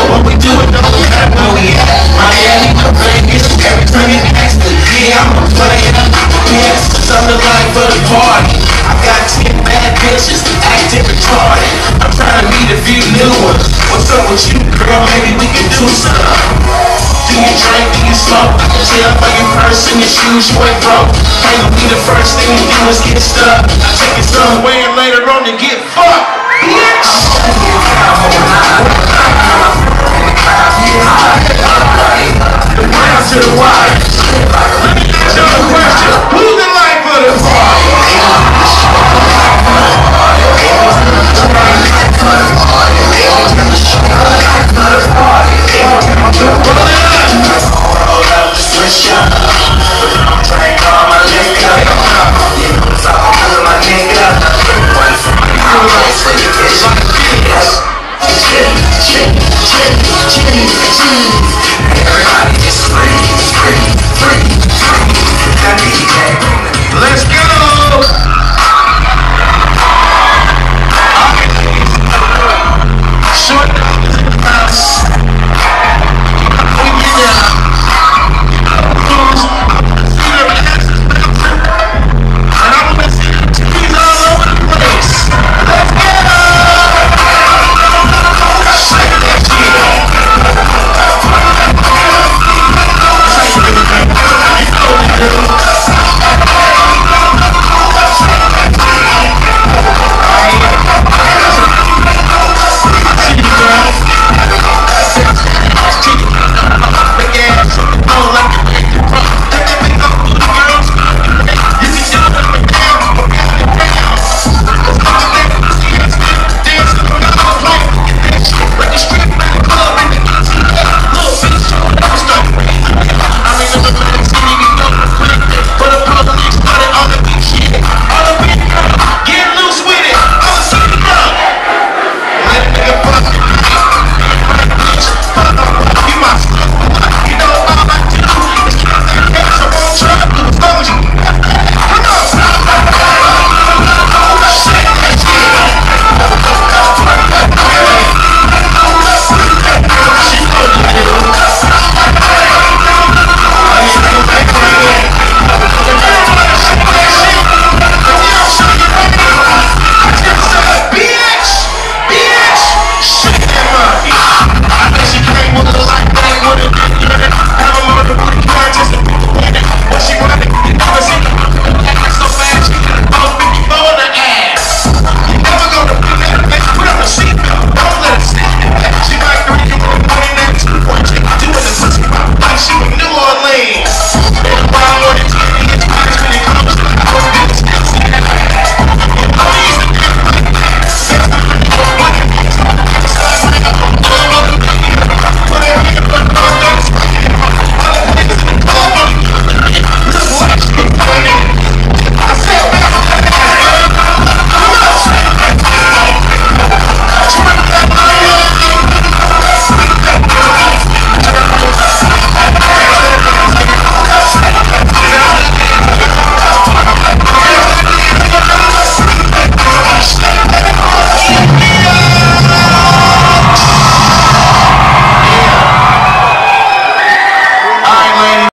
what we do, it don't matter where we at. Miami, the Vegas, every time you ask me, yeah, I'm a player. Yes, I'm the life for the party. I got 10 bad bitches acting retarded. I'm trying to meet a few new ones. What's up with you, girl? Maybe we can do something. Do you drink? Do you smoke? I can tell by your purse and your shoes you ain't broke. Ain't gonna be the first thing you do is get stuck. Take it somewhere later on to get fucked. Bitch!